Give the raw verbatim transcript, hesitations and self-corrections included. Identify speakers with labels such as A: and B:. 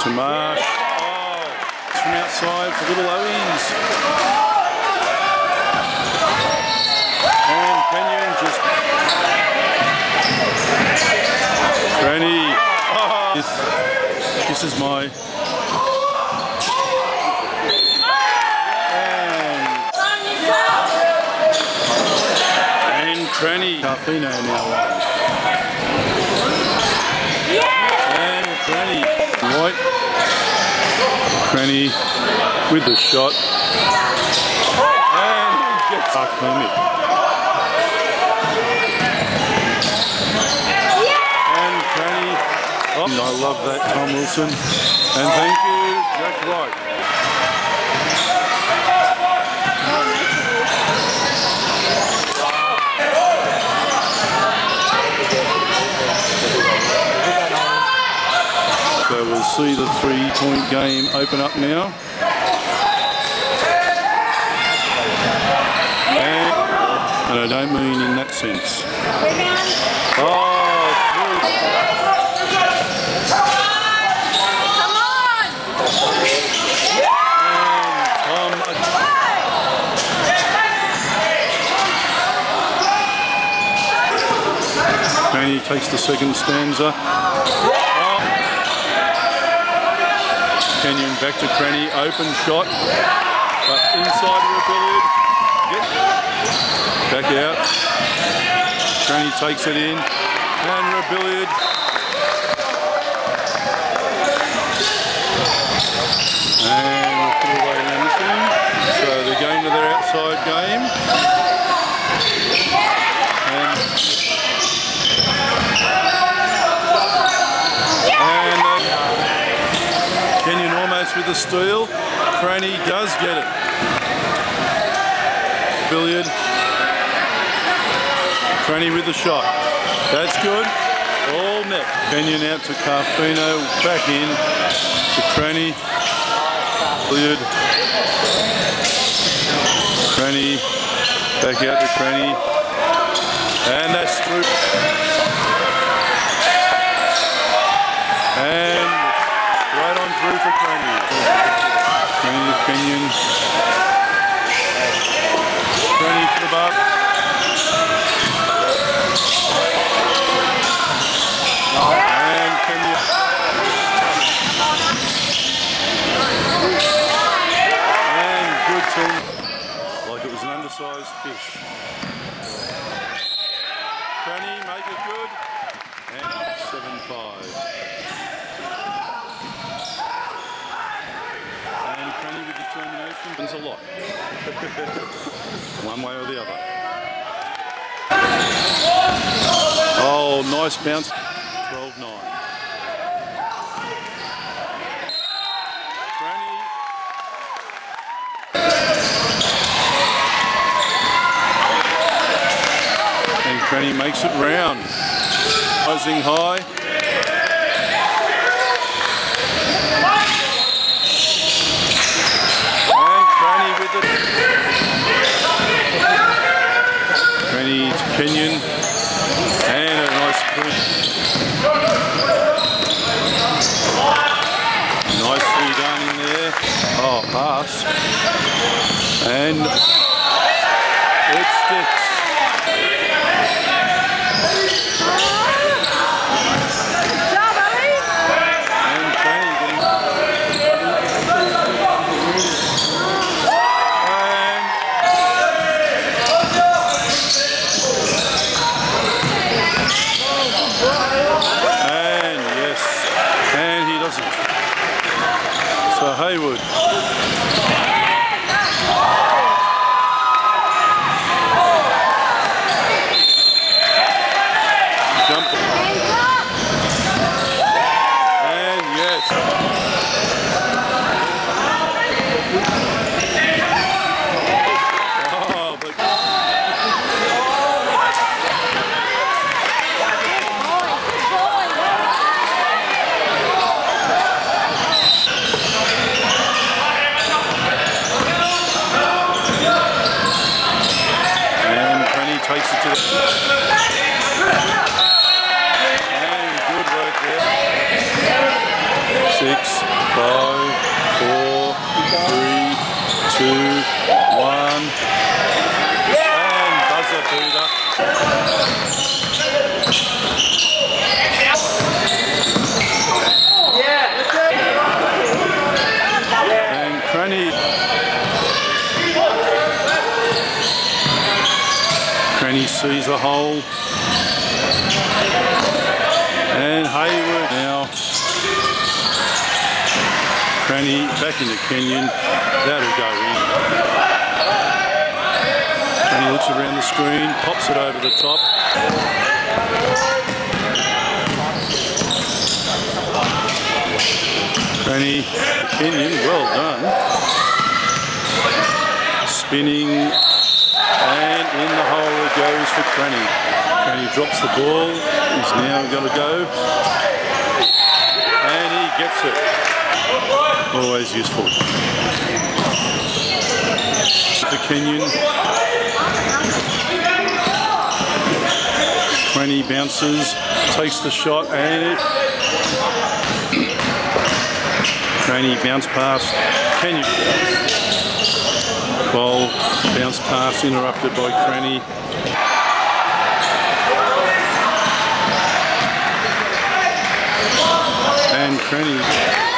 A: to mark. Oh, it's from outside for little Owies. And Cranney just... Cranney. Oh, this, this is my... And, and Cranney. Carfino now. And Cranney. White. Cranney with the shot. And he gets Mark Hermit. And Cranney. Oh, I love that, Tom Wilson. And thank you, Jack White. So we'll see the three-point game open up now. And, and I don't mean in that sense. Oh, three.
B: Come on!
A: And Tom Cranney takes the second stanza. Kenyon back to Cranney, open shot, but inside of the billiard, back out, Cranney takes it in, and Rebilliard, and we'll put away anything, so they're going to their outside game, and, and uh, Kenyon almost with the steal. Cranney does get it. Billiard. Cranney with the shot. That's good. All net. Kenyon out to Carfino. Back in to Cranney. Billiard. Cranney. Back out to Cranney. And that's through. And right on through for Cranney. Cranney to Kenyon. Cranney to the bar. And Kenyon. And good team. Like it was an undersized fish. Cranney make it good. And seven five. With determination, there's a lot. One way or the other. Oh, nice bounce. twelve nine. Cranney. And Cranney makes it round. Rising high. Cranney to Kenyon, and a nice push. Nicely done in there. Oh, pass. And it sticks. So Haywood. Jump. And yes. Oh, but takes it to the... And good work there. Six. Five, four, three, two, one. And buzzer beater. And Cranney. Cranney sees a hole. And Hayward now. Cranney back into Kenyon. That'll go in. Cranney looks around the screen, pops it over the top. Cranney, Kenyon, well done. Spinning, and in the hole it goes for Cranney. Cranney drops the ball. He's now got to go. And he gets it. Always useful. For Kenyon. Cranney bounces, takes the shot, and it. Cranney bounce pass. Kenyon. Ball, bounce pass interrupted by Cranney. And Cranney